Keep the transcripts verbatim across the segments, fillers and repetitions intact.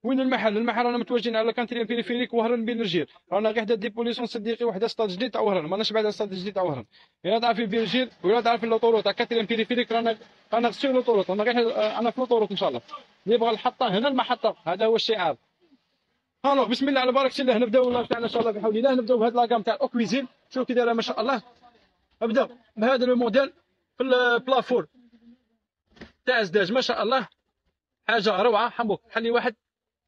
وين المحل؟ المحل رانا متواجدين على كانتري بيريفيريك وهران بين الجير، رانا غير حدا ديبوليسيون صديقي وحده ستاد جديد تاع وهران، ماناش بعد ستاد جديد تاع وهران. الا تعرفي بين الجير ولا تعرفي لوطورو تاع كانتري بيريفيريك، رانا رانا سير لوطورو، رانا غير انا في لوطورو ان شاء الله. اللي يبغى الحطه هنا المحطه، هذا هو الشعار. الوغ بسم الله على بركه الله، نبداو اللايف تاعنا ان شاء الله بحول الله. نبداو بهذا لاكام تاع الاوكويزين، شوف كي دايره ما شاء الله. نبدا بهذا الموديل في البلافور تاع زداج ما شاء الله، حاجه روعه. حموك حلي واحد،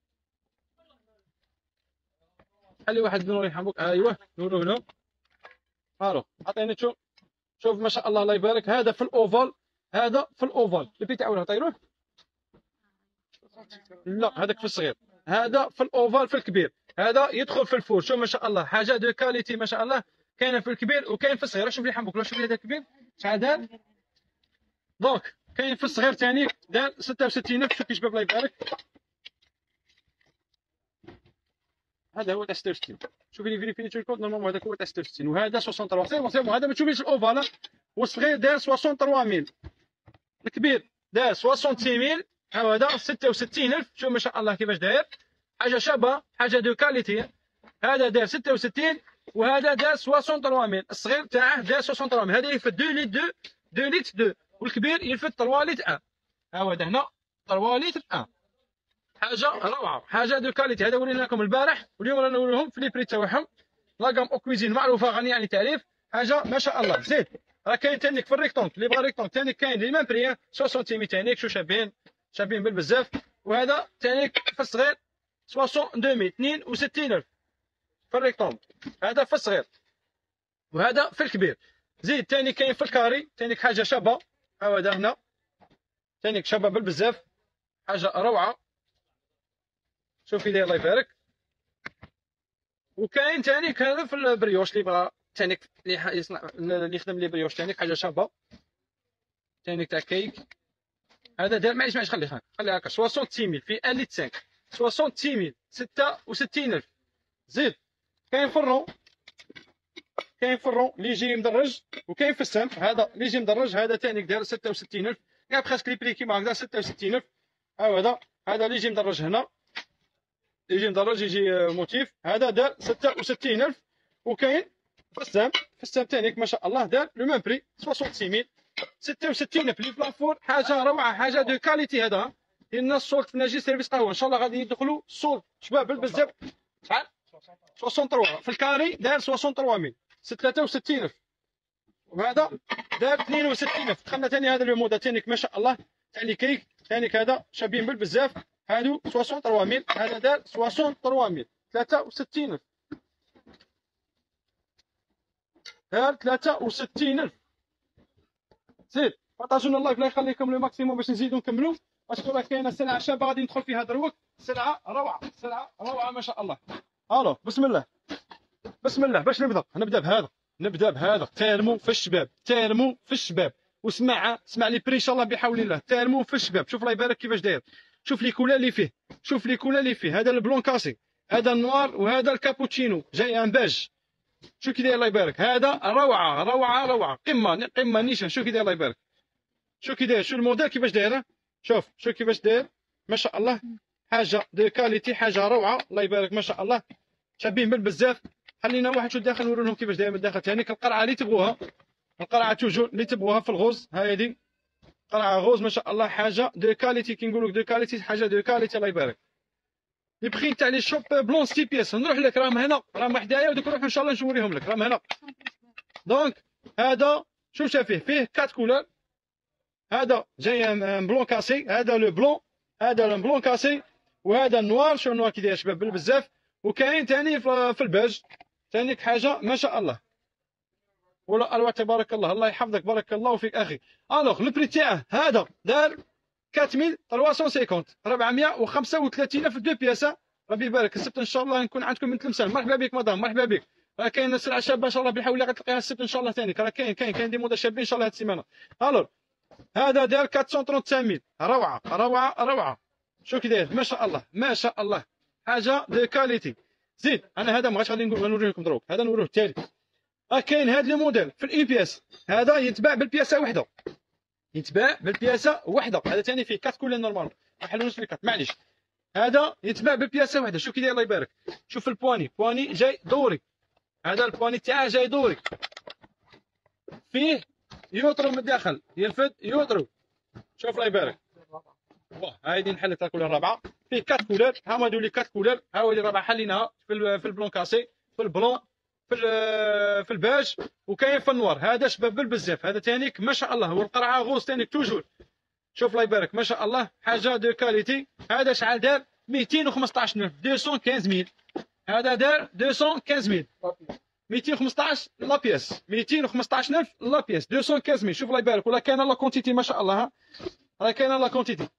خلي واحد نور يحموك. ايوه نورو هنا. الو عطيني تشوف، شوف ما شاء الله الله يبارك. هذا في الاوفال، هذا في الاوفال البي تاعو طيروه. لا هذاك في الصغير، هذا في الاوفال في الكبير، هذا يدخل في الفور. شوف ما شاء الله حاجه دو كاليتي ما شاء الله، كاينه في الكبير وكاين في الصغير. شوف لي حموك، شوف لي هذا الكبير شحال دار. دونك كاين في الصغير ثاني دار ستة وستين ألف. شوف كي شباب الله يبارك، هذا هو تاع ستة وستين. شوفي لي فيريفيني الكود نورمالمون هذاك هو تاع ستة وستين، وهذا ثلاثة وستين. سي بون سي بون، هذا ما تشوفيش الاوفال. والصغير دار ثلاثة وستين ألف، الكبير دار ستين ألف، هذا ستة وستين ألف. شوف ما شاء الله كيفاش داير، حاجه شابه، حاجه دو كاليتي. هذا دار ستة وستين وهذا دار ثلاثة وستين. الصغير تاعه دار ثلاثة وستين، هذا يلفت اثنين لتر اثنين اثنين لتر اثنين، والكبير يلفت ثلاثة لتر واحد. ها هذا هنا ثلاثة لتر واحد، حاجه روعه، حاجه دو كاليتي. هذا ورينا لكم البارح، واليوم رانا نوريهم في لي بري تاعهم. لاكام او كويزين معروفه غنيه عن التعريف، حاجه ما شاء الله. زيد راه كاين تانيك في الريكتونك، اللي بغى ريكتونك تانيك كاين لي ميم بري ستين سنتيمتر تانيك. شو شابين شابين بالبزاف. وهذا تانيك في الصغير اثنين اثنين وستين ألف في الريكتونك، هذا في الصغير، وهذا في الكبير. زيد تاني كاين في الكاري تانيك حاجه شابه. ها هذا هنا تانيك شابه بالبزاف، حاجه روعه. شوفي لي الله يبارك. وكاين تانيك هذا في البريوش، اللي بغى تانيك اللي يصنع اللي يخدم لي بريوش تانيك حاجه شابه. تانيك تاع كيك، هذا دار معليش معليش خلي خلي هكا ستين ألف في واحد لتر خمسة، ستين ألف ستة وستين ألف. زيد كاين في الرون، كاين في الرون اللي يجي مدرج، وكاين في السامب هذا اللي يجي مدرج. هذا تانيك دار ستة وستين ألف، كاع بريسك لي بري كيما هكذا ستة وستين ألف. ها هذا هذا اللي يجي مدرج هنا، يجي مدرج يجي موتيف، هذا دار ستة وستين ألف. وكاين في السام، في السام تانيك ما شاء الله دار لو ميم بري ستين ألف ستة وستين ألف. لي بلافور حاجه روعه، حاجه دو كاليتي. هذا لان السولت في ناجي سيرفيس قهوه ان شاء الله غادي يدخلوا السولت شباب بالبزاف. شحال ثلاثة وستين في الكاري دار ثلاثة ألف ثلاثة وستين ألف، وهذا دار اثنين وستين ألف. دخلنا ثاني هذا لو مودا تانيك ما شاء الله تاع لي كيك تانيك، هذا شابين بالبزاف. هادو ثلاثة وستين ألف، هذا دار ثلاثة وستين ألف ثلاثة وستين ألف، دار ثلاثة وستين ألف. زيد بارطاجونا اللايف الله يخليكم لو ماكسيموم باش نزيدو نكملو، باسكو راه كاينه سلعه شابه غادي ندخل فيها دروك. سلعه روعه، سلعه روعه ما شاء الله. الو بسم الله بسم الله. باش نبدا نبدا بهذا، نبدا بهذا تيرمو في الشباب، تيرمو في الشباب. واسمع اسمع لي بري ان شاء الله بحول الله. تيرمو في الشباب، شوف الله يبارك كيفاش داير. شوف لي كولا اللي فيه، شوف لي كولا اللي فيه. هذا البلون كاسي، هذا النوار، وهذا الكابوتشينو جاي ان باج. شوف كي داير الله يبارك. هذا روعه روعه روعه، قمه قمه نيشان. شوف كي داير الله يبارك، شوف كي داير، شوف الموديل كيفاش دايره. شوف شوف كيفاش داير ما شاء الله، حاجه دو كاليتي، حاجه روعه الله يبارك ما شاء الله. شابين بالبزاف. خلينا واحد شو داخل نوري لهم كيفاش داير من الداخل. ثاني القرعه اللي تبغوها، القرعه توجور اللي تبغوها في الغوز، ها هذه قرعه غوز ما شاء الله، حاجه دو كاليتي. كي نقول لك دو كاليتي، حاجه دو كاليتي الله يبارك. لي بخي تاع لي شوب بلون ستي بياس نروح لك، راهم هنا راهم حدايا، ودوك نروح ان شاء الله نوريهم لك راهم هنا. دونك هذا شوف شاف فيه فيه كات كولور. هذا جاي بلون كاسي، هذا لو بلون، هذا لو بلون كاسي، وهذا النوار. شو النوار كي داير شباب بالبزاف. وكاين ثاني في الباج ثاني حاجه ما شاء الله، ولا اروع تبارك الله. الله يحفظك بارك الله فيك اخي. الوغ لو بري تاعه هذا دار أربعة آلاف وثلاثمائة وخمسين، أربعمائة وخمسة وثلاثين ألف دو بياسه. ربي يبارك. السبت ان شاء الله نكون عندكم من تلمسان. مرحبا بك مدام، مرحبا بك. راه كاين سلعه شابه ان شاء الله بالحول الله غتلقاها السبت ان شاء الله ثاني. راه كاين كاين كاين دي مودا شابين ان شاء الله هذه السيمانه. الوغ هذا دار أربعمائة وثلاثة وثلاثين ألف، روعه روعه روعه. شوف كي داير ما شاء الله ما شاء الله، حاجه دو كاليتي. زيد انا هذا ما غاديش غادي نوري لكم دروك، هذا نوريه التالي. راه كاين هذا لو موديل في الاي بي اس، هذا يتباع بالبياسه وحده، يتباع بالبياسه وحده. هذا ثاني فيه كات كولين نورمال، ما حلوناش في الكات معليش. هذا يتباع ببياسه واحده. شوف كي داير الله يبارك. شوف البواني، بواني جاي دوري، هذا البواني تاعه جاي دوري، فيه يوترو من الداخل يلفت يوترو. شوف الله يبارك. واه هايدي نحلت الكولر الرابعه، فيه كات كولر. ها هما هادو لي كات كولر. ها هو الرابعه حليناها في في البلون كاسي، في البلون، في في الباج، وكاين في النوار. هذا شباب بزاف. هذا تانيك ما شاء الله، والقرعه غوص تانيك توجور. شوف الله يبارك ما شاء الله، حاجه دو كاليتي. هذا شحال دار؟ ميتين وخمسطاش ألف، ميتين وخمسطاش ميل. هذا دار ميتين وخمسطاش ميل، ميتين وخمسطاش لا بياس، ميتين وخمسطاش ألف لا بياس، ميتين وخمسطاش ميل. شوف الله يبارك. ولا كاينه لا كونتيتي ما شاء الله. ها راه كاينه لا كونتيتي.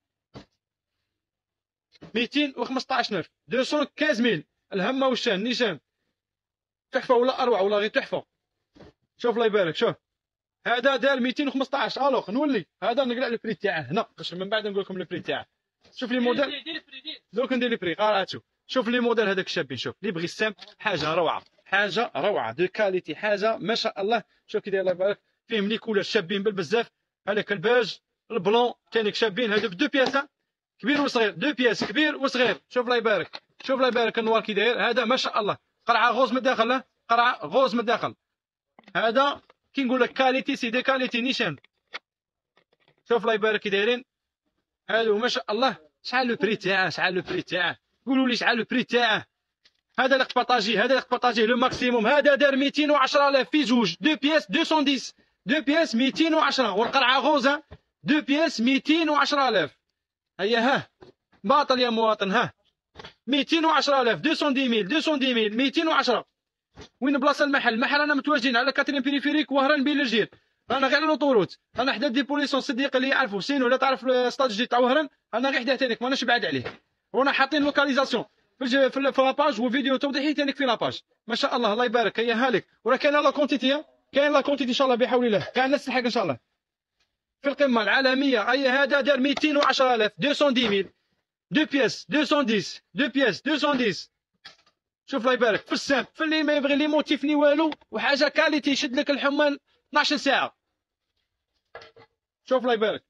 ميتين وخمسطاش ألف، ميتين وخمسطاش ميل. الهمه والشان نيشان، تحفه ولا اروع ولا غير تحفه. شوف الله يبارك. شوف هذا دار ميتين وخمسطاش. الوغ نولي هذا نقرا البري تاعه هنا باش من بعد نقول لكم البري تاعه. شوف لي موديل دوك ندير لي بري قراتو. شوف لي موديل هذاك الشابين. شوف لي بغي السام، حاجه روعه، حاجه روعه دو كاليتي، حاجه ما شاء الله. شوف كي داير الله يبارك. فيهم لي كولر شابين بالبزاف. هذاك الباج البلون تانيك شابين. هذوك دو بياسه، كبير وصغير، دو بياس كبير وصغير. شوف الله يبارك. شوف الله يبارك النوار كي داير. هذا ما شاء الله قرعه غوز من الداخل، قرعه غوز من الداخل. هذا كي نقول لك كاليتي سي دي كاليتي نيشان. شوف الله يبارك كي دايرين هادو ما شاء الله. شحال لو بري تاعه؟ شحال لو بري تاعه؟ قولوا لي شحال لو بري تاعه. هذا اللي بارطاجي، هذا اللي بارطاجي لو ماكسيموم. هذا دار ميتين وعشرة آلاف في جوج، دو بياس ميتين وعشرة، دو بياس ميتين وعشرة، والقرعه غوزه دو بياس ميتين وعشرة آلاف. هيا ها باطل يا مواطن. ها ميتين وعشرة آلاف، ميتين وعشرة ميل، ميتين وعشرة ميل، ميتين وعشرة. وين بلاصه المحل؟ المحل رانا متواجدين على كاترين بيريفيريك وهران بين الجير. رانا غير على لوطوروت، رانا حدا ديبوليسيون صديق اللي يعرفوا سين ولا تعرف السطاد الجديد تاع وهران. رانا غير حدا تانيك ماناش بعاد عليه. ورانا حاطين لوكاليزاسيون في في لاباج وفيديو توضيحي تانيك في لاباج. ما شاء الله الله يبارك. هيا هالك. وراه كاينه لا كونتيتي، كاين لا كونتيتي ان شاء الله بحول الله. كاع الناس تلحق ان شاء الله في القمه العالميه. هيا هذا دار ميتين وعشرة آلاف، ميتين وعشرة ميل، دو بياس ميتين وعشرة، دو بياس ميتين وعشرة. شوف الله يبارك. في السام، في اللي ما يبغي لي موتيف ني والو، وحاجه كاليتي يشد لك الحمان اثناش ساعه. شوف الله يبارك.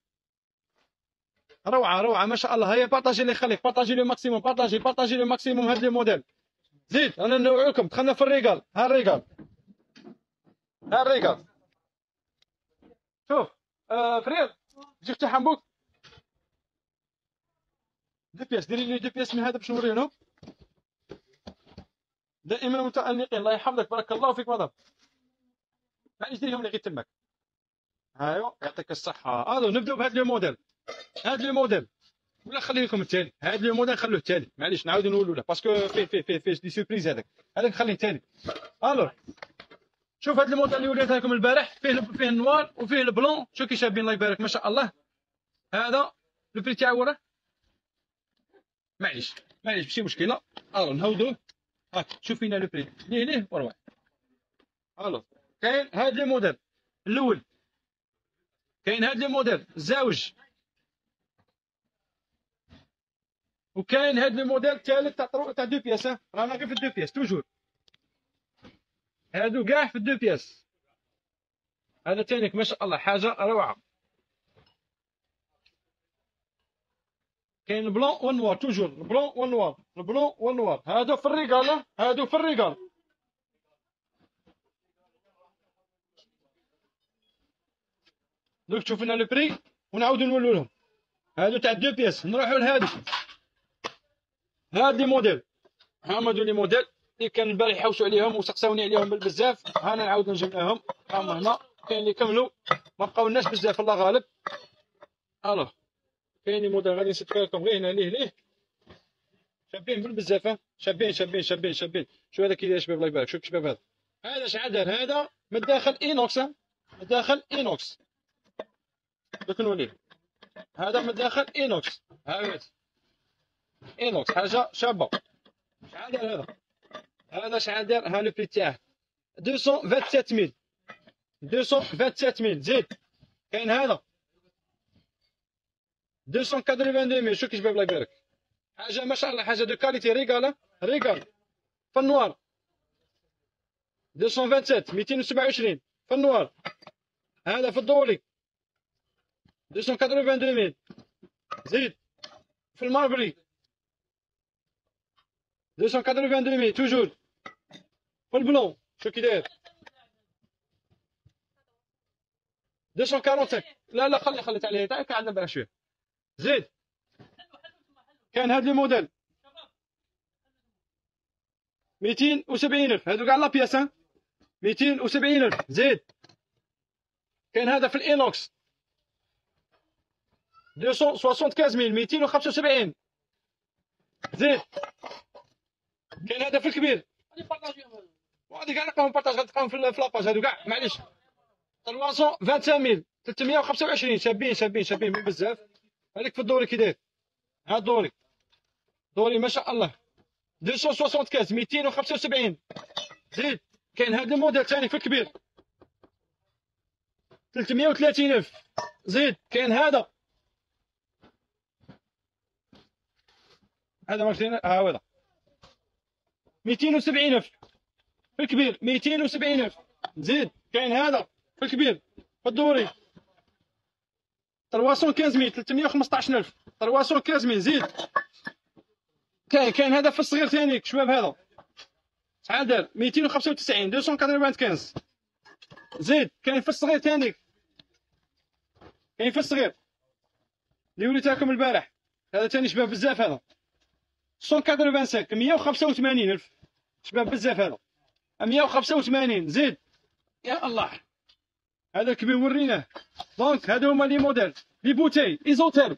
روعه روعه ما شاء الله. هيا بارطاجي اللي يخليك، بارطاجي لو ماكسيموم، بارطاجي بارطاجي لو ماكسيموم. هاد لي موديل زيد انا نوع لكم. دخلنا في الريغال. ها الريغال، ها الريغال. شوف آه فرير جي افتح حنبوك دو بياس. ديري لي دو بياس من هذا باش نوريه لهم. دائما متألقين. الله يحفظك بارك الله فيك مدام. معليش ديريهم لي غير تماك. ايوا يعطيك الصحه. الو نبداو بهذا لو موديل، هذا لو موديل ولا خلي لكم الثاني. هذا لو موديل خلوه الثاني، معليش نعاودو نولوا له باسكو فيه فيه فيه فيه دي سوربريز. هذاك هذاك خليه الثاني. الو شوف هذا الموديل اللي وريته لكم البارح، فيه فيه النوار وفيه البلون. شوف كي شابين الله يبارك ما شاء الله. هذا لو بري تاعو وراه معليش معليش ماشي مشكله. الو نهودوه هاك. شوف فينا لو بري ليه ليه وروح. الو كاين هذا لو موديل الاول، كاين هاد لي موديل زاوج، وكاين هاد لي موديل الثالث تاع تاع دو بياس. رانا غير في الدو بياس توجور. هادو كاع في الدو بياس. هذا تانيك ما شاء الله حاجه روعه. كاين البلون والنوار توجور، البلون والنوار، البلون والنوار. هادو في الريغال، هادو في الريغال. دوك تشوف لنا لو بري ونعاودو نولوا لهم. هادو تاع دو بياس. نروحوا لهادو، هاد لي موديل. هما هادو لي موديل اللي كان البارح يحوسوا عليهم وسقساوني عليهم بزاف. هانا نعاود نجيب لهم. هما هنا كاين اللي كملوا ما بقاولناش بزاف الله غالب. الوغ كاين لي موديل غادي نسيت لكم غير هنا ليه ليه شابين بالبزاف. شابين شابين شابين شابين. شوف هذا كي داير شباب الله يبارك. شوف شباب هذا هذا شحال دار. هذا من الداخل اينوكس، من الداخل اينوكس. دوك نوليه. هذا من الداخل اينوكس. ها اينوكس حاجه شابه. شحال دار هذا؟ هذا شحال دار؟ ها لو بري تاعه مئتين وسبعة وعشرين ميل، مئتين وسبعة وعشرين ميل. زيد كاين هذا مئتين وثمانية ميل. شوف كي شباب الله يبارك. حاجه ما شاء الله، حاجه دو كاليتي. ريغال ريغال في النوار مئتين وسبعة وعشرين، مئتين وسبعة وعشرين في النوار. هذا في الدولي مئتين وثمانية وثمانين ميل. زيد في الماربري deux cent quatre-vingt-deux mille توجور في البلون. شو كي داير deux cent quarante-cinq. لا لا خلي خلي عليه تاعك عندنا بها شويه. زيد كاين هاد لي موديل ميتين وسبعين ألف هادو كاع لا بياس ها ميتين وسبعين ألف. زيد كاين هذا في الإينوكس deux cent soixante-quinze mille ميتين وخمسة وسبعين. زيد كاين هذا في الكبير وهادي كاع نلقاهم بارطاج غتلقاهم في لاباج هادو كاع معليش ثلاثمائة وخمسة وعشرين مية ثلاثمائة وخمسة وعشرين شابين شابين شابين بزاف. هذيك في الدوري كي داير ها الدوري دوري ما شاء الله deux cent soixante-quinze ميتين وخمسة وسبعين. زيد كاين هذا الموديل ثاني في الكبير ثلاثمائة وثلاثين ألف. زيد كاين هذا هذا ماشي ها هذا ميتين وسبعين ألف في الكبير ميتين وسبعين ألف. زيد كاين هذا في الكبير في الدوري ثلاثمائة وخمسة مية ثلاثمائة وخمسطاش ألف ثلاثمائة وخمسة مية. زيد كاين كاين هذا في الصغير ثاني شباب هذا شحال دار ميتين وخمسة وتسعين deux cent quatre-vingt-quinze. زيد كاين في الصغير ثاني كاين في الصغير اللي وريتها لكم البارح هذا ثاني شباب بزاف هذا مية وخمسة وثمانين مية وخمسة وثمانين ألف شباب بزاف هذا مية وخمسة وثمانين. زيد يا الله هذا الكبير وريناه. دونك هادو هما لي موديل لي بوتي ايزوتيرم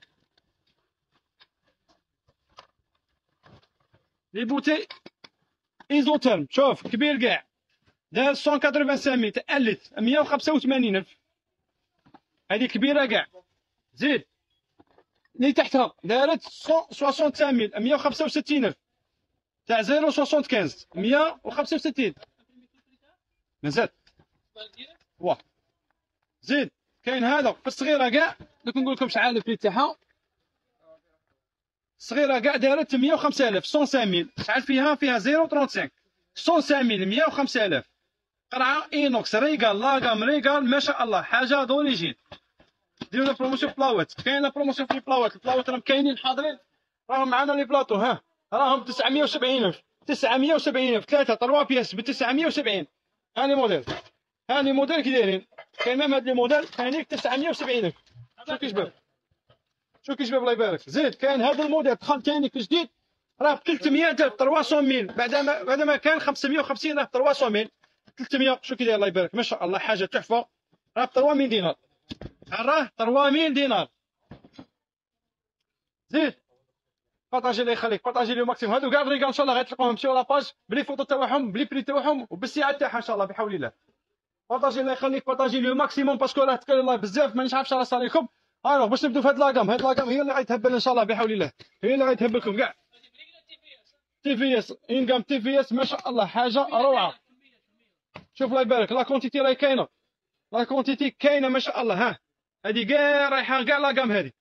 لي بوتي ايزوتيرم. شوف كبير كاع دار مية وخمسة وثمانين تألت مية وخمسة وثمانين ألف هذه كبيرة كاع. زيد اللي تحتها دارت مية وخمسة وستين مية وخمسة وستين ألف تاع صفر خمسة خمسة مية وخمسة وستين مازال واه. زيد كاين هذا في الصغيرة كاع دوك نقول لكم شحال البري تاعها الصغيرة كاع دارت مية وخمسة آلاف مية وخمسة مية شحال فيها فيها صفر خمسة وثلاثين مية وخمسة مية مية وخمسة آلاف قرعة اينوكس ريغال لاغام ريغال ما شاء الله حاجة دوريجين. ديروا لا بروموسيون في بلاوات كاين لا بروموسيون في البلاوات البلاوات راهم كاينين حاضرين راهم معنا لي بلاطو ها راهم تسعمائة وسبعين ألف تسعمائة وسبعين ألف ثلاثة تروا بياس ب تسعمائة وسبعين. هاني موديل هاني موديل كي دايرين كاين ميم هاد لي موديل ثانيك تسعمائة وسبعين ألف. شوف كي شباب شوف كي شباب الله يبارك. زيد كاين هذا الموديل دخل ثاني في جديد راه ب ثلاثمائة ألف ثلاثمائة ميل بعدما بعدما كان خمسمائة وخمسين راه ثلاثمائة ميل ثلاثمائة. شوف كي داير الله يبارك ما شاء الله حاجه تحفه راه ب ثلاثمائة دينار راه ثلاثمائة دينار. زيد بارطاجي الله يخليك بارطاجي لي ماكسيموم هادو كاع فريكا ان شاء الله غتلقاوهم مشيو لاباج بلي فوطو تاعهم بلي بري تاعهم وبالسعه تاعها ان شاء الله بحول الله. بارطاجي الله يخليك بارطاجي لي ماكسيموم باسكو راه تكلم الله بزاف مانيش عارف شحال صار لكم. الوغ باش نبداو في هاد لاكام هاد لاكام هي اللي غتهبل ان شاء الله بحول الله هي اللي غتهبلكم كاع. تي في اس انغام تي في اس ما شاء الله حاجه روعه. شوف الله يبارك لا كونتيتي راهي كاينه لا كونتيتي كاينه ما شاء الله. ها هادي كاع رايحه كاع لاكام هادي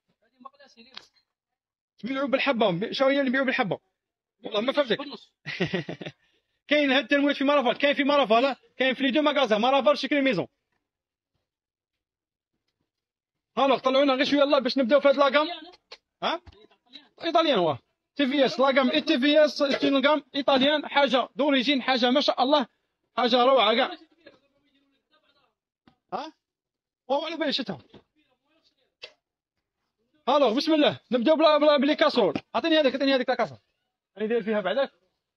تبيعوا بالحبه. شنو هي اللي نبيعوا بالحبه والله ما فهمتك. كاين هاد التنويات في مارافال كاين في مارافال كاين في لي دو ماغازا مارافال شكل ميزون. الوغ طلعونا غير شويه الله باش نبداو في هاد لاكام. ها ايطاليان واه تي في اس لاكام اي تي في اس لاكام ايطاليان حاجه دوريجين حاجه ما شاء الله حاجه روعه كاع. ها وهو على بالي شتها. الوغ بسم الله نبداو بلا بلا بلي كاسرول. عطيني هذيك عطيني هذيك لا كاسرول راني داير فيها بعداك.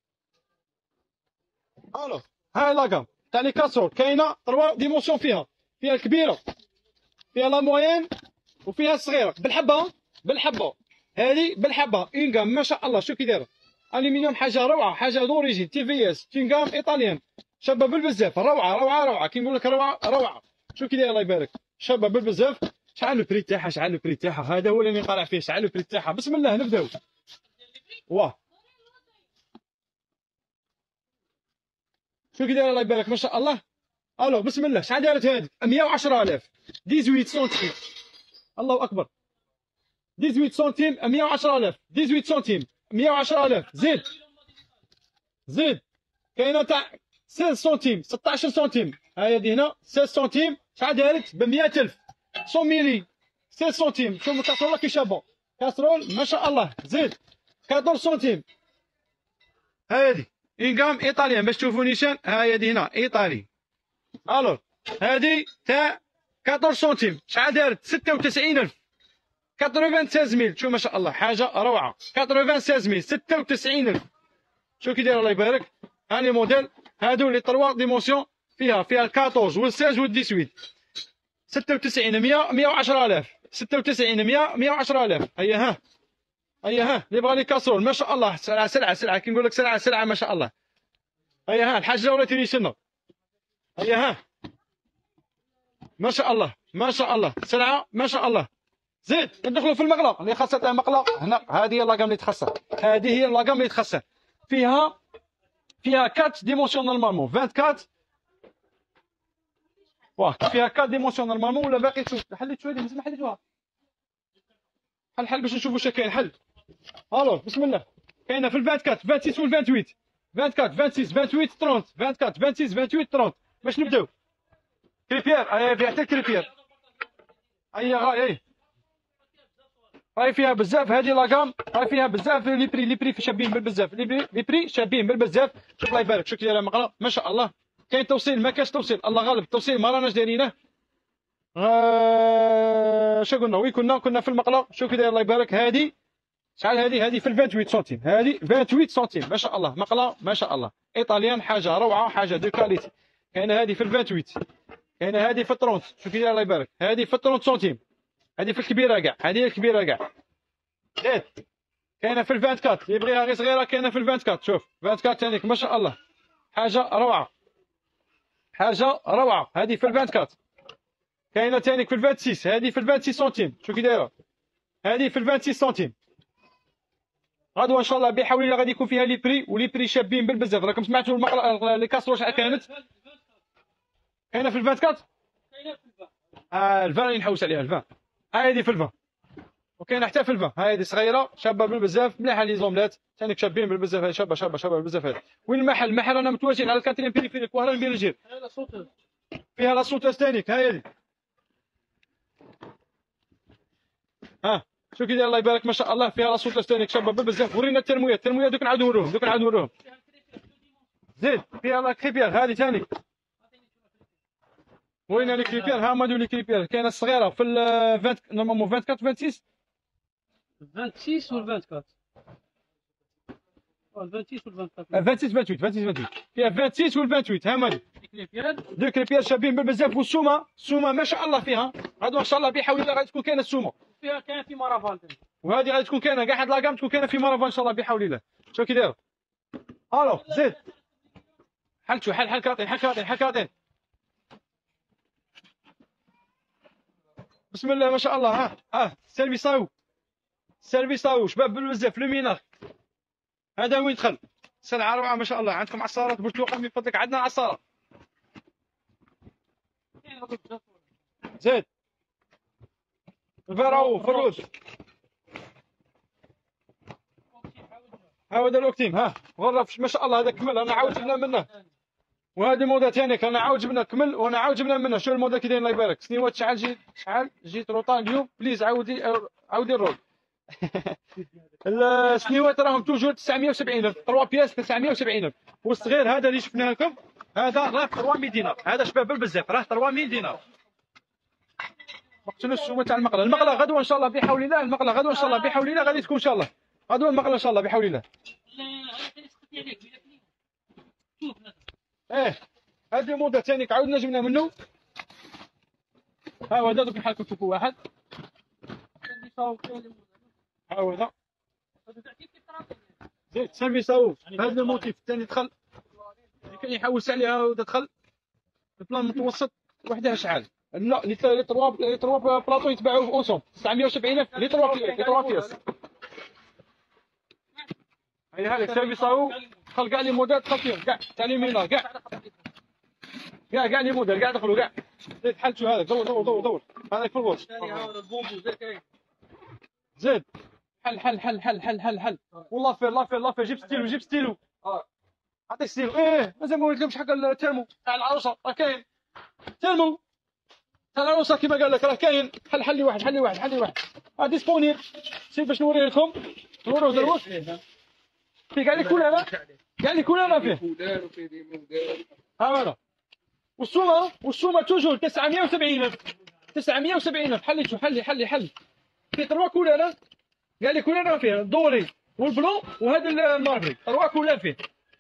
الوغ هاي لاكام تاع لي كاسرول كاينه تروا ديمونسيون فيها فيها الكبيره فيها لا موين وفيها الصغيره بالحبه بالحبه هذه بالحبه انغام ما شاء الله. شوف كي دايره الومنيوم حاجه روعه حاجه دوريجين تي في اس انغام ايطاليان شابه بالبزاف روعه روعه روعه كي نقول لك روعه روعه. شوف كي داير الله يبارك شابه بالبزاف. شحال البري تاعها شحال البري تاعها هذا هو اللي نقارع فيه شحال البري تاعها. بسم الله نبداو واه. شوف كي داير الله يبارك ما شاء الله. الوغ بسم الله شحال دارت هذه مية وعشرة آلاف ثمانية عشر سنتيم الله اكبر ثمانية عشر سنتيم مية وعشرة آلاف ثمانية عشر سنتيم مية وعشرة آلاف. زيد زيد كاينه تاع ستة عشر سنتيم ستة عشر سنتيم هاي هذه هنا ستة عشر سنتيم شحال دارت ب مية ألف مية ميلي ستة سنتيم. شوف الكاسرول كي شابه كاسرول ما شاء الله. زيد أربعطاش سنتيم هادي انغام ايطاليان باش تشوفوا نيشان، ها هي هنا ايطالي. الوغ هادي تاع أربعطاش سنتيم، شحال دارت؟ ستة وتسعين ألف، ستة وثمانين ألف. شوف ما شاء الله حاجه روعه، ستة وثمانين ألف، ستة وتسعين ألف. شوف كي داير الله يبارك. ها لي موديل هادو لي تروا ديمونسيون، فيها فيها أربعطاش و16 و18. ستة وتسعين مية مية وعشرة آلاف، ستة وتسعين مية مية وعشرة آلاف. هيا ها هيا ها اللي بغى لي كاسرول ما شاء الله، سلعه سلعه سلعه كي نقول لك سلعه سلعه ما شاء الله. هيا ها الحاجه وراتي لي شنو. هيا ها ما شاء الله ما شاء الله سلعه ما شاء الله. زيد ندخلوا في المقله اللي خاصها تاع مقله هنا. هذه هي لاكام اللي تخصها، هذه هي لاكام اللي تخصها. فيها فيها أربعة ديمونسيون نورمالمون أربعة وعشرين. واه فيها أربعة ديمونسيون نورمالمون. ولا باقي تشوف حليت شويه مازال ما حليتوها. حل حل باش نشوفوا واش كاين حل. الو بسم الله. كاينه في أربعة وعشرين ستة وعشرين و أربعة وعشرين ستة وعشرين ثمانية وعشرين ثلاثين. أربعة وعشرين ستة وعشرين ثلاثين. باش نبداو كريبير. هيا فيها حتى كريبير. هيا هاي راهي فيها بزاف هذه لاكام، راهي فيها بزاف لي بري لي بري شابين بالبزاف، لي بري لي بري شابين بالبزاف. شوف الله يبارك. شوف كي دايره المقله ما شاء الله. كاين توصيل ما كاش توصيل، الله غالب. التوصيل ما راناش دايرينه. آه... شو قلنا؟ وي كنا كنا في المقله. شوف كي داير الله يبارك. هذه شحال هذه؟ هذه في ثمانية وعشرين سنتيم، هذه ثمانية وعشرين سنتيم ما شاء الله. مقله ما شاء الله ايطاليان، حاجه روعه، حاجه دو كاليتي. كاينه هذه في ثمانية وعشرين، كاينه هذه في ثلاثين. شوف كي داير الله يبارك. هذه في ثلاثين سنتيم، هذه في الكبيره كاع، هذه الكبيره كاع. زيد كاينه في أربعة وعشرين اللي يبغيها غير صغيره، كاينه في أربعة وعشرين. شوف أربعة وعشرين تانيك ما شاء الله، حاجه روعه حاجه روعه. هذه في أربعة وعشرين. كاينه تانيك في ستة وعشرين، هذه في ستة وعشرين سنتيم. شوف كي دايره. هذه في ستة وعشرين سنتيم. غدوه ان شاء الله بحول الله غادي يكون فيها لي بري، ولي بري شابين بالبزاف. راكم سمعتوا المقله لي كاسرو شحال كانت؟ كاينه في أربعة وعشرين. كاينه في الفان. اه الفان اللي نحوس عليها الفان. هذه في الفان. وكاينه حتى في الفان. هذه صغيره شابه بالبزاف، مليحه لي زوملات ثاني شابين بالبزاف. هذه شابه شابه شابه بالبزاف. هذه وين المحل؟ المحل انا متواجد على الكاترين بيريفيريك وهران بيرجير. فيها لا صوتاس ثانيك. ها هي ها شو كي داير الله يبارك ما شاء الله. فيها لا صوتاس ثانيك شابه بالبزاف. ورينا الترمويه، الترمويه دوك نعاودو نوروهم، دوك نعاودو نوروهم. زيد فيها لا كريبير هذه ثاني. وين لي كريبير؟ ها هما لي كريبير. كاينه الصغيره في ال عشرين نورمالمون أربعة وعشرين ستة وعشرين ستة وعشرين وال أربعة وعشرين وال ستة أربعة وعشرين ثمانية وعشرين فيها ستة وعشرين وال أربعة وعشرين. ها هما دو كريبير شابين بالبزاف. والسومه السومه ما شاء الله فيها. هادو ان شاء الله بحول الله غادي تكون كاينه السومه. فيها كاين في مارافان. وهذه غادي تكون كاينه كاع. هاد لاكام تكون كاينه في مارافان ان شاء الله بحول الله. شوف كي داير. الو زيد حل شو حل حل كاطين حل كاطين حل كاطين. بسم الله ما شاء الله. ها ها سيرفيساو سيرفيساو شباب بالبزاف. لومينار هذا وين دخل. سلعه روعه ما شاء الله. عندكم عصارات برتقال من فضلك. عندنا عصاره. زيد الفراو فروج. ها هو الاوكتيم. ها غرف ما شاء الله. هذا كمل انا عاود جبنا منه. وهذه موضه ثاني انا عاود جبنا كمل وانا عاود جبنا منه. شوف الموضه كي داير الله يبارك. سنيوات شحال جيت شحال جيت روطان اليوم. بليز عاودي عاودي الرول. السنيوات راهم توجور تسعمية وسبعين ألف. ثلاثة بياس تسعمية وسبعين ألف. والصغير هذا اللي شفناه لكم هذا راه ثلاثمية دينار. هذا شباب بالبزاف راه ثلاثمية دينار. مقتلوش السومه تاع المقله. المقله غدوه ان شاء الله بحول الله. المقله غدوه ان شاء الله بحول الله غادي تكون ان شاء الله. غدوه المقله ان شاء الله بحول الله. ايه هذه موضه ثاني عاودنا جبنا منه. ها هو هذا دوك بحال كتشوفوا واحد. ها هو هذا زيد سيرفيساو. هذا الموتيف الثاني دخل اللي كان يحوس عليها ودخل البلان متوسط وحدها شحال. لا لي تروا لي تروا بلاطو يتباعوا في اونسون تسعمية وسبعين ألف. لي تروا لي تروا بياس. هاي هذيك سيرفيساو دخل كاع لي موديل. دخل فيهم كاع تاع لي مينا كاع كاع كاع لي موديل كاع دخلوا كاع. زيد حل شو هذاك. دور دور دور دور هذاك في الوسط. زيد حل حل حل حل حل حل حل والله فير لا فير لا فير. جيب ستيلو جيب ستيلو. اه عطيك ستيلو. ايه مازال ما قلتلكمش حق الترمو تاع العروسه راه كاين. ترمو تاع العروسه كيما قال لك راه كاين. حل حل لي واحد حل لي واحد حل لي واحد. اه ديسبونيبل. سير باش نوريه لكم. نوروه دروك. فيه كاع لي كولور، كاع لي كولور فيه. ها هذا والسومه، والسومه توجور تسعمية وسبعين ألف، تسعمية وسبعين ألف. حلي شو حلي حلي حلي فيه تروا كولور، كاع لي كولور فيه، الدوري والبلو وهذا المارفري، تروا كولور فيه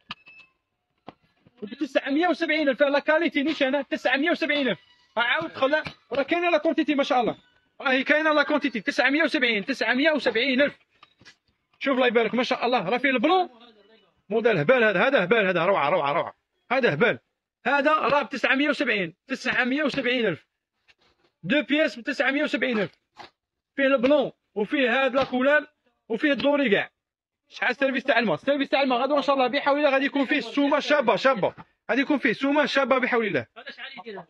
ب تسعمية وسبعين ألف. لا كاليتي نيشان تسعمية وسبعين ألف. عاود دخل، راه كاينه لا كونتيتي ما شاء الله، راهي كاينه لا كونتيتي تسعمية وسبعين، تسعمية وسبعين ألف. شوف الله يبارك ما شاء الله، راه فيه البلو موديل هبال، هذا هذا هبال، هذا روعه روعه روعه، هذا هبال، هذا راه ب تسعمية وسبعين، تسعمية وسبعين ألف. دو بياس ب تسعمية وسبعين ألف. فيه البلون وفيه هذا لا كولار وفيه الدوري كاع. شحال السيرفيس تاع الماء؟ السيرفيس تاع الماء غدوه ان شاء الله بحول الله غادي يكون فيه السومه شابه شابه، غادي يكون فيه سومه شابه بحول الله. هذا شحال يدير؟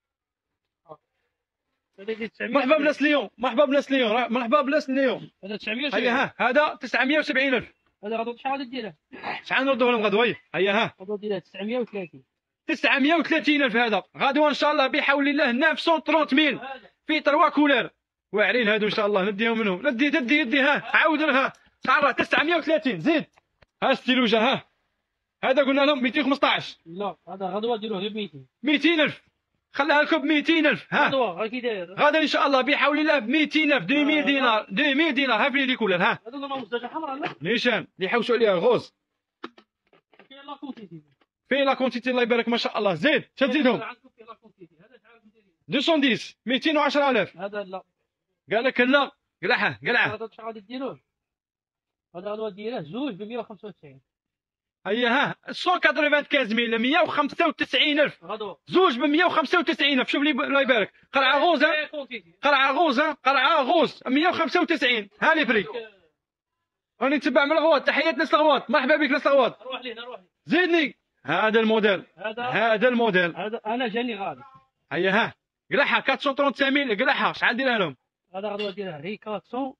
مرحبا بناس ليون، مرحبا بناس ليون، مرحبا بناس ليون. هذا تسعمية وسبعين. هيا ها هذا تسعمية وسبعين ألف. هذا غدوه شحال غادي ديره؟ شحال نردوه لهم غدوه؟ هيا ها غدوه ديرها تسعمية وثلاثين. تسعمية وثلاثين ألف. هذا غدوه ان شاء الله بحول الله تسعمية وثلاثين ألف في تروا كولر واعرين هادو ان شاء الله. نديهم منهم، ندي ندي ندي ها عاود ها شحال تسعمية وثلاثين. زيد ها ستيلوجا، ها هذا قلنا لهم مئتين وخمسطاش. لا هذا غدوه ديروه غير ب مئتين. مئتين ألف خليها لكم ب مئتين ألف. ها غدوه هاكي داير غدا ان شاء الله بحول الله ب مئتين ألف، مئتين دينار، مئتين دينار. ها فين لي كولر؟ ها هذا ما مزدجه حمراء لا نيشان اللي يحوسوا عليها غوز. فيه لا كونتيتي. فين لا كونتيتي؟ الله يبارك ما شاء الله. زيد تزيدهم عندكم فيه لا كونتيتي. هذا شحال دايرين؟ مئتين وعشرة، مئتين وعشرة ألاف. هذا لا قال لك لا قلعها قلعها. هذا شحال غادي ديروه؟ هذا غدوه ديره زوج ب مئة وخمسة وتسعين. هيا ها مئة وخمسة مية، مئة وخمسة وتسعين ألف. غدوه زوج ب مئة وخمسة وتسعين ألف. شوف لي الله يبارك، قرعه غوز، ها قرعه غوز، ها قرعه غوز مئة وخمسة وتسعين. ها لي بري راني نتبع من الغواط. تحيات ناس الغواط، مرحبا بك ناس الغواط. روح ليه روح ليه. زيدني هذا الموديل، هذا هذا الموديل. هذا انا جاني غالي. هيا ها قلعها أربعمية وثلاثين ألف. قلعها شحال ديرها لهم؟ هذا غدوه ديرها ري أربعمية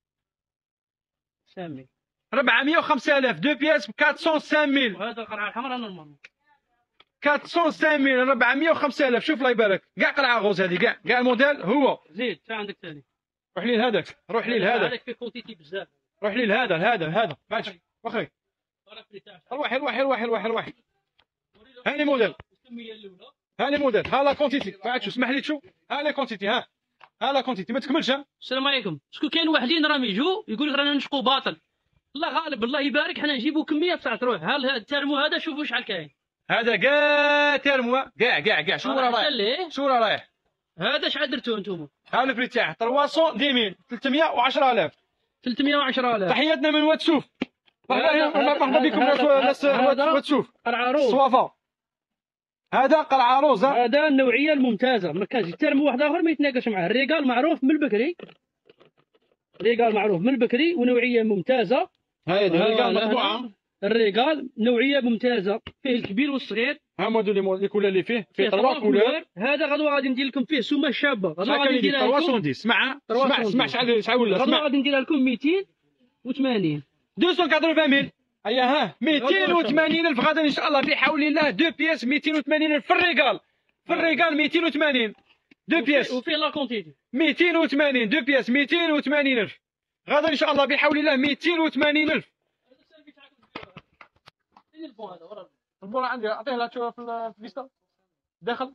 سامي أربعمية وخمسة آلاف. دو بياس ب أربعمية ألف. وهذا القرعه الحمراء نورمال أربعمية ألف، أربعمية وخمسة آلاف. شوف الله يبارك كاع قرعه غوز هذه، كاع كاع الموديل هو. زيد شنو عندك ثاني؟ روح لي لهذاك، روح لي لهذا، هذاك فيه كونتيتي بزاف. روح لي لهذا، هذا هذا ماشي واخري. روحي روحي روحي روحي روحي. هاني موديل، هاني موديل. ها لا كونتيتي بعد شو اسمح لي تشوف. ها لا كونتيتي، ها ها لا كونتيتي ما تكملش. ها السلام عليكم. شكون كاين واحدين راهم يجوا يقول لك رانا نشقوا باطل. الله غالب الله يبارك حنا نجيبوا كميه بصح تروح. ها هذا الترمو هذا شوفوا شحال كاين. هذا كاع ترموا كاع كاع كاع. شو راه رايح؟ شو راه رايح؟ هذا شحال درتوه انتم؟ ها البري تاعه ثلاثمية مية، ثلاثمية وعشرة آلاف. ثلاثمية وعشرة آلاف. تحياتنا من واتسوف. مرحبا بكم ناس واتسوف. قرعه روز صوافه. هذا قرعه روز. هذا النوعيه الممتازه. ما كانش ترمو واحد اخر ما يتناقش معاه. الريقال معروف من البكري، الريقال معروف من البكري ونوعيه ممتازه. هذا الريقال مطبوعه. الريقال نوعيه ممتازه، فيه الكبير والصغير. ها موديل لي كولر اللي فيه فيه ثلاث كولور. هذا غدوه غادي ندير لكم فيه سومه شابه. غدوه غادي غادي نديرها لكم ثلاثمية. اسمع اسمع اسمع شحال شحال ولا غدوه غادي نديرها لكم مئتين وثمانين. مئتين وثمانين. هيا ها مئتين وثمانين ألف غدا ان شاء الله بحول الله. دو بياس مئتين وثمانين ألف في الريقال، في الريقال مئتين وثمانين. دو بياس وفيه لا كونتيتي مئتين وثمانين. دو بياس مئتين وثمانين ألف غدا ان شاء الله بحول الله. مئتين وثمانين ألف. البون عندي اعطيه لا تشوف في الفيستا داخل.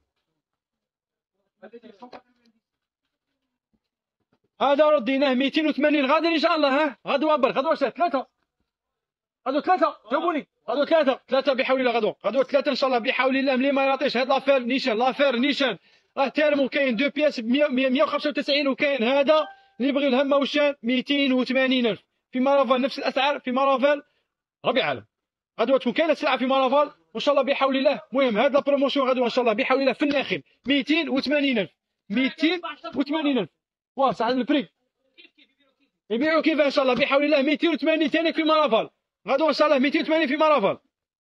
هذا رديناه مئتين وثمانين غدا ان شاء الله. ها غدوه بر غدوه ثلاثه، غدوه ثلاثه جاوبوني. غدوه ثلاثه ثلاثه بحول الله. غدوه غدوه ثلاثه ان شاء الله بحول الله. ملي ما يعطيش هاد لافير نيشان، لافير نيشان راه تيرمو كاين دو بياس ب مئة وخمسة وتسعين. وكاين هذا اللي يبغي الهمه وشان مئتين وثمانين ألف. في مارافال نفس الاسعار، في مارافال ربيع عالم. غدوه تكون كاينه السلعه في مارافال وان شاء الله بحول الله. المهم هاد لا بروموسيون غدوه ان شاء الله بحول الله في الناخل مئتين وثمانين ألف. مئتين وثمانين ألف. واه صح البري يبيعوا كيف ان شاء الله بحول الله. مئتين وثمانين ثاني في مارافال غدوه ان شاء الله. مئتين وثمانين في مارافال.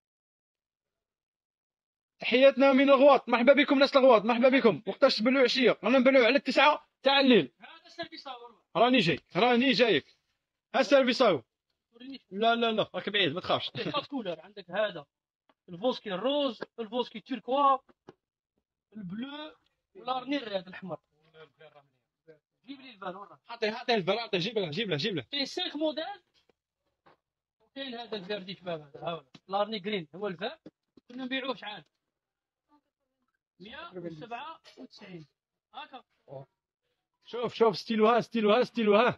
تحياتنا من الغواط، مرحبا بكم ناس الغواط، مرحبا بكم. وقتاش تبلعوا عشيه؟ رانا نبلعوا على التسعه تاع الليل. هذا سيرفيساو راني جاي راني جايك. ها سيرفيساو. لا لا لا راك بعيد ما تخافش. ثلاث كولر عندك. هذا الفوسكي الروز، الفوسكي تيركوا، البلو والارنير هذا الاحمر. جيب لي الفان ورا. عطيه عطيه الفان، عطيه جيب له جيب له جيب له. فيه خمسة موديل كاين هذا الفردي شباب هذا ها هو لارني جرين هو الفار كنا نبيعوه شحال مية وسبعة وتسعين هاكا. شوف شوف ستيلوها ستيلوها ستيلوها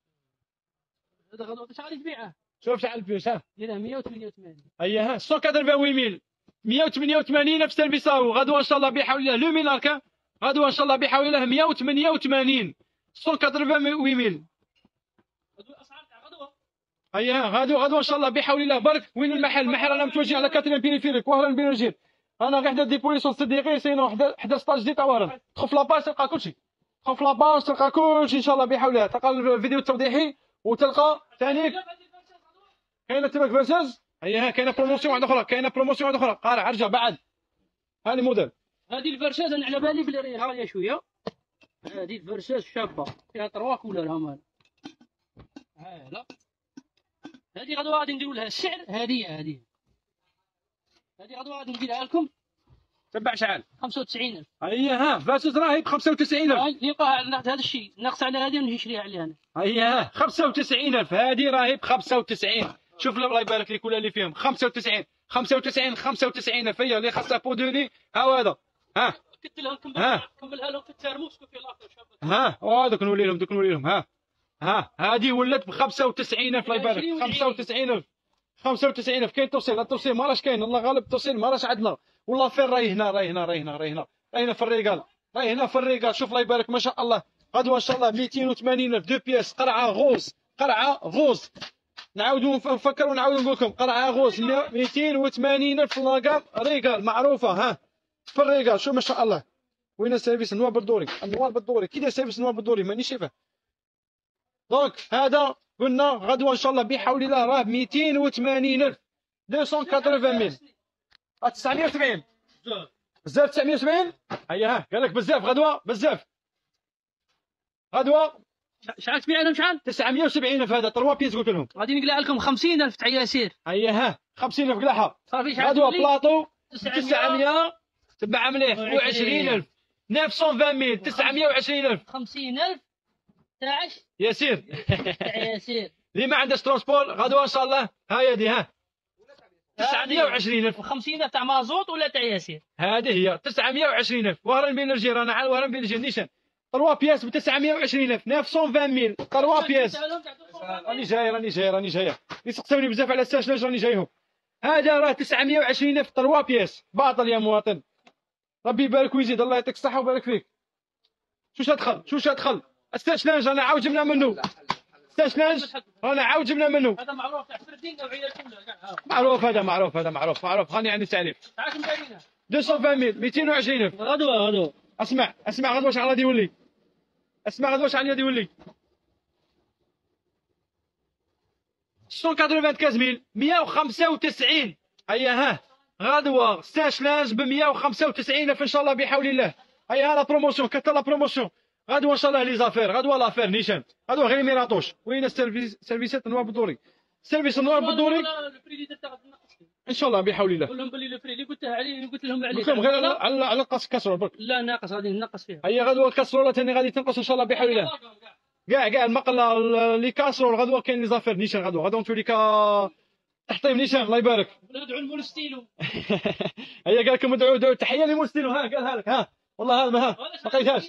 هذا غدوه شحال غادي تبيعه؟ شوف شحال الفلوس ها ديرها مية وثمانية وثمانين. اييه ها مية وثمانية وثمانين مية وثمانية وثمانين في سيرفيساو غدوه ان شاء الله بحول الله لو ميناركا غدوه ان شاء الله بحول الله مية وثمانية وثمانين مية وثمانية. هذو الاسعار تاع غدوه. اييه غدوه غدوه ان شاء الله بحول الله. برك وين المحل؟ المحل رانا متوجهين على كاترين بيريفيريك وهران بيروجين. انا غير حدا ديبوليسون صديقي سينا حدا حدا ستاج جديد تاع وهران. دخل في لاباج تلقى كلشي. دخل في لاباج تلقى كلشي ان شاء الله بحول الله. تلقى الفيديو التوضيحي وتلقى ثاني كاينه تباك فيرسز. اييه كاينه بروموسيون واحده اخرى كاينه بروموسيون واحده اخرى. قارع ارجع بعد هاني موديل. هذه الفرشاز انا على بالي بلي راه غاليه شويه. هذه الفرشاز شابه فيها تروا كولر هما. ها لا هذه غدوه غادي نديروا لها السعر هديه هذه هذه غدوه غادي نديرها لكم تبع شحال؟ خمسة وتسعين ألف. اييه ها فاسوس راهي ب خمسة وتسعين ألف. يلقاها هذا الشيء ناقص على هذه ونجي نشريها عليها انا. اييه ها خمسة وتسعين ألف هذه راهي ب خمسة وتسعين. شوف الله يبارك لك ولا اللي فيهم خمسة وتسعين خمسة وتسعين خمسة وتسعين ألف هي اللي خاصها بودوني. ها هذا ها قلت لها نكمل ها نكملها لهم في الترموس في لاكر شابه. ها وهذاك نولي لهم دوك نولي لهم ها ها هذه ولات ب خمسة وتسعين ألف الله يبارك. خمسة وتسعين ألف خمسة وتسعين ألف. كاين توصيل التوصيل ما راش كاين الله غالب التوصيل ما راش عندنا والله فين راهي هنا راهي هنا راهي هنا راهي هنا راهي هنا في الريقال راهي هنا في الريقال. شوف الله يبارك ما شاء الله غدوه ان شاء الله مئتين وثمانين ألف دو بياس قرعه غوز قرعه غوز. نعاودوا نفكر ونعاود نقول لكم قرعه غوز مئتين وثمانين ألف لاكام ريقال معروفه ها في الريقال. شوف ما شاء الله. وين السيرفيس نوار بالدوري النوار بالدوري كي داير سيرفيس نوار بالدوري ماني شايفه. دونك هذا قلنا غدوه ان شاء الله بحول الله راه مئتين وثمانين ألف مئتين وثمانين ألف. تسعمية وسبعين بزاف تسعمية وسبعين. هيا ها قال لك بزاف غدوه بزاف غدوه شحال تبيع لهم شحال؟ تسعمية وسبعين ألف. هذا ثلاثة بيس قلت لهم. غادي نقلع لكم خمسين ألف تاع ياسير. هيا ها خمسين ألف قلعها صافي شحال غدوه تولي؟ بلاطو تسعمية تبع مليح وعشرين ألف تسعمية وعشرين تسعمية وعشرين ألف خمسين ألف تاع ياسير تاع ياسير. اللي ما عندهاش ترونسبور غدوه ان شاء الله هاي دي ها تسعمية وعشرين ألف وخمسين ألف تاع مازوط ولا تاع ياسير. هذه هي تسعمية وعشرين ألف. وهران بينرجي رانا على وهران بينرجي نيشان ثلاثة بياس ب تسعمية وعشرين ألف تسعمية وعشرين ثلاثة بياس. راني جاي راني جاي راني جاي يسقسوني بزاف على الساش راني جايهم. هذا راه تسعمية وعشرين ألف ثلاثة بياس باطل يا مواطن. ربي يبارك ويزيد الله يعطيك الصحه ويبارك فيك. شو شادخل شو شادخل الساشلانج رانا عاود جبنا منه الساشلانج رانا عاود جبنا منه. هذا معروف تاع سردين نوعيه كلها كاع معروف هذا معروف هذا معروف معروف هاني عندي تعريف. تعال كم دايرينها؟ مئتين وعشرين مئتين وعشرين ألف غدوه غدوه. اسمع اسمع غدوه شحال غادي يولي اسمع غدوه شحال غادي يولي مئة وخمسة وثمانين مئة وخمسة وتسعين. هيا ها غدوه ستاش لانج ب مئة وخمسة وتسعين ألف ان شاء الله بحول الله. هيا لا بروموسيون كتا لا بروموسيون غدوه ان شاء الله لي زافير غدوه لافير نيشان غدوه غير ميراطوش. وين السيرفيس سيرفيسات نوار بالدوري سيرفيس نوار بالدوري ان شاء الله بحول الله. قول لهم بلي الفري اللي قلتها عليه قلت لهم عليه قلت لهم غير على على القاس كسرول برك. لا ناقص غادي ننقص فيها. هيا غدوه الكسرولات ثاني غادي تنقص ان شاء الله بحول الله. كاع كاع المقله اللي كاسرول غدوه كاين لي زافير نيشان غدوه غدوه نتولي كا تحطيم نيشان الله يبارك. ندعو المول ستيلو. هيا قال لكم ادعوا ادعوا تحيه لمول ستيلو ها قالها لك ها والله هذا ما ها ما لقيتهاش.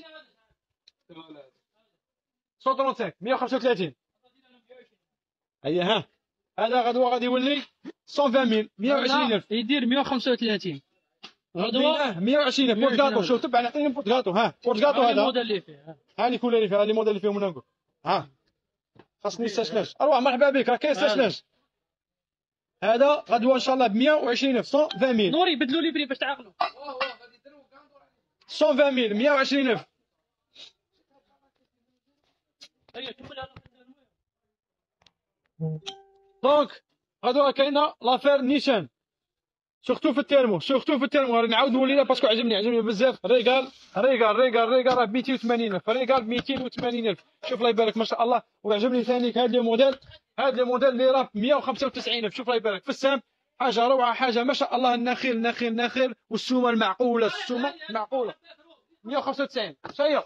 مئة وخمسة وثلاثين مئة وخمسة وثلاثين. هيا ها هذا غدوه غادي يولي مئة وعشرين مئة وعشرين ألف يدير مئة وخمسة وثلاثين غدوه مئة وعشرين ألف بورت غاتو. شوف تبع نعطيني بورت غاتو ها بورت غاتو هذا الموديل اللي فيه ها اللي كل اللي فيه اللي موديل اللي فيهم نقول ها خاصني ستاشناش اروح مرحبا بك راه كاين ستاشناش. هذا غدوه ان شاء الله ب مئة وعشرين ألف مئة وعشرين ألف نوري بدلوا لي بري باش تعقلوا مئة وعشرين ألف مئة وعشرين ألف. هيا كملها. دونك غدوه كاينه لافير نيشان سورتو في التيرمو سورتو في التيرمو راني نعاود نولي لها باسكو عجبني عجبني بزاف. ريغال ريغال ريغال ريغال راه ب مئتين وثمانين ألف ريغال ب مئتين وثمانين ألف. شوف الله يبارك ما شاء الله. وعجبني ثاني هذا لي موديل هذا لي موديل اللي راه ب مئة وخمسة وتسعين ألف. شوف الله يبارك في السام حاجه روعه حاجه ما شاء الله. النخيل نخيل نخيل والسومه المعقوله السومه معقوله مئة وخمسة وتسعين. شيا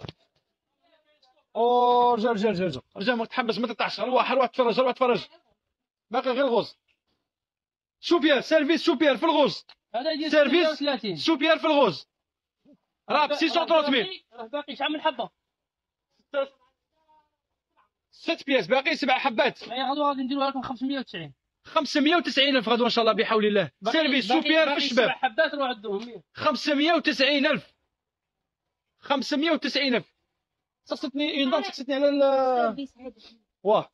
او رجع رجع رجع رجع ما تحبس ما تطعش روح روح تفرج روح تفرج باقي غير الغوص سوبير سيرفيس سوبير في الغوز. هذا ديال سيرفيس ستة وثلاثين. سوبير في الغوز راه ب ستمية وثلاثين ميل. راه باقي شحال من حبه؟ ست بياس باقي سبع حبات. هي غدوه غادي نديروها لكم خمسمية وتسعين. خمسمية وتسعين ألف غدوه ان شاء الله بحول الله. سيرفيس سوبير في الشباب. سبع حبات روح عندهم خمسمية وتسعين ألف. خمسمية وتسعين ألف. سقسيتني ينضم سقسيتني على ال واه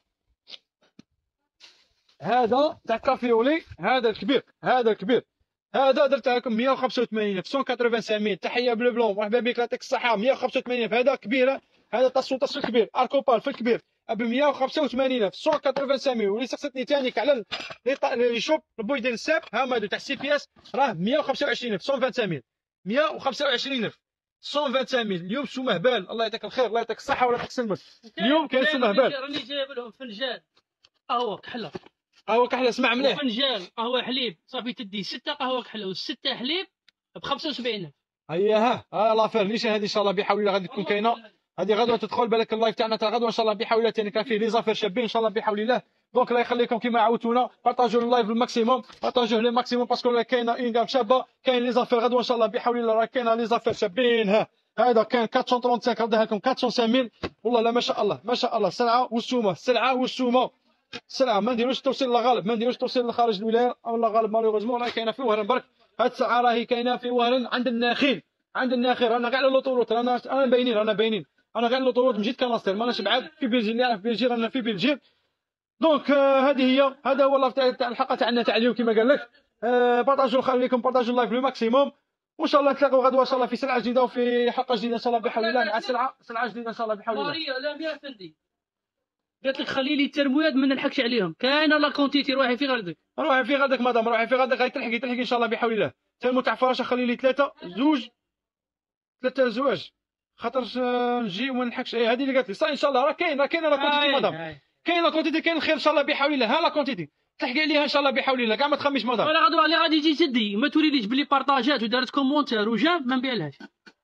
هذا تاع كافيولي. هذا الكبير هذا الكبير هذا درت لكم مية وخمسة وثمانين ألف مية وثمانين ميل. تحيه بلو بلون مرحبا بك يعطيك الصحه. مية وخمسة وثمانين ألف هذا كبير. هذا تصو تصو كبير اركوبال في الكبير ب مية وخمسة وثمانين ألف مية وثمانين ميل. واللي سقسيتني ثاني على لي شوب البوي ديال الساب ها هما تاع سي بي اس راه مية وخمسة وعشرين ألف مية وخمسة وعشرين ميل. مية وخمسة وعشرين ألف مية وخمسة ميل. اليوم سو مهبال الله يعطيك الخير الله يعطيك الصحه ولا تقسمك. اليوم كاين سو مهبال. راني جايب لهم فنجان قهوه كحله. قهوه كحله اسمع مليح. فنجان قهوه حليب صافي تدي ستة قهوه كحله وستة حليب ب خمسة وسبعين ألف. هيا ها ها لافير نيشان هذه ان شاء الله بحول الله غادي تكون كاينه. هذه غدوه تدخل بالك اللايف تاعنا تاع غدوه ان شاء الله بحول الله ثاني كان فيه لي زافير شابين ان شاء الله بحول الله. دونك الله يخليكم كيما عاودتونا بارطاجيو اللايف الماكسيموم بارطاجيوه لي ماكسيموم باسكو كاينه اون كام شابه. كاين لي زافير غدوه ان شاء الله بحول الله راه كاينه لي زافير شابين. ها هذا كان أربعمية وخمسة وثلاثين ردها لكم أربعمية وخمسين ميل. والله لا ما شاء الله ما شاء الله. السلعه والسومه السلعه والسومه السلعه ما نديروش توصيل للغالب ما نديروش توصيل لخارج الولايه او الغالب مالوغوزمون راه كاينه في وهران برك. هاد الساعه راهي كاينه في وهران عند الناخيل عند الناخيل. رانا كاع على لوطوروت رانا انا باينين رانا باينين. انا غير لوطوروت مجيت كناصير ماناش بعاد في بلجيك اللي يعرف بلجيك رانا في بلجيك. دونك هذه هي هذا هو اللايف تاع الحلقه تاعنا تاع اليوم كما قال لك. أه بارطاجيو خليكم بارطاجيو اللايف لو ماكسيموم وان شاء الله نتلاقاو غدوه ان شاء الله في سلعه جديده وفي حلقه جديده ان شاء الله بحول الله مع سلعه سلعه جديده ان شاء الله بحول الله. ماريا لا يا فندي قالت لك خلي لي الترمويات ما نلحقش عليهم. كاينه لا كونتيتي روحي في غردك روحي في غردك مدام روحي في غردك غادي تلحقي تلحقي ان شاء الله بحول الله. تلمو تاع فراشه خلي لي ثلاثه زوج ثلاثه زواج خاطر نجي وما نلحقش. هذه اللي قالت لي صح ان شاء الله راه كاين راه كاين لا كونتيتي مدام كاين لا كونتيتي كاين الخير ان شاء الله بحول الله. ها لا كونتيتي تلحقي عليها ان شاء الله بحول الله كاع ما تخميش مدام. ولا غدوه اللي غادي تجي تدي ما توليليش بلي بارطاجات ودارت كومونتير وجاب ما نبيعلهاش.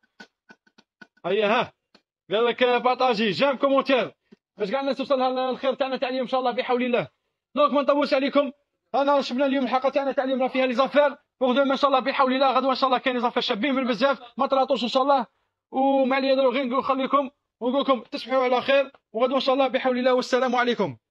هيا ها قال لك بارطاجي جام كومونتير باش كاع الناس توصلها الخير تاعنا تاع اليوم ان شاء الله بحول الله. دونك ما نطولش عليكم. انا شفنا اليوم الحلقه تاعنا تاع اليوم راه فيها لي زافير بوغ دوما ان شاء الله بحول الله. غدوه ان شاء الله كاين لي زافير شابين بالبزاف ما تراطوش ان شاء الله. ومع لي هذا غير نقول خليكم ونقول لكم تصبحوا على خير وغدوه ان شاء الله بحول الله والسلام عليكم.